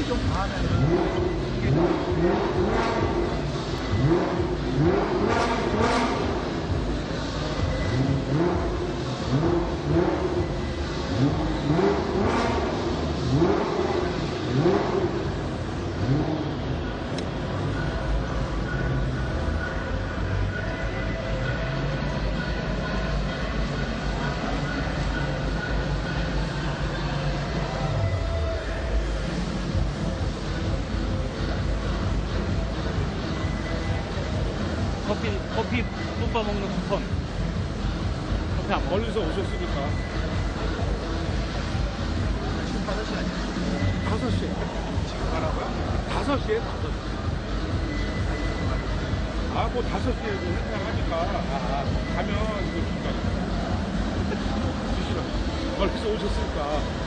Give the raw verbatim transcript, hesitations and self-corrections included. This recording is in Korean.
좀 과하면 이게 커피, 커피 뿜빠 먹는 쿠폰. 커피 안 먹어. 멀리서 오셨으니까. 지금 다섯 시 아니야? 다섯 시에. 지금 가라고요? 다섯 시에? 다섯 시. 아, 뭐 다섯 시에 행사하니까. 아, 가면 이거 주시라. 멀리서 오셨으니까.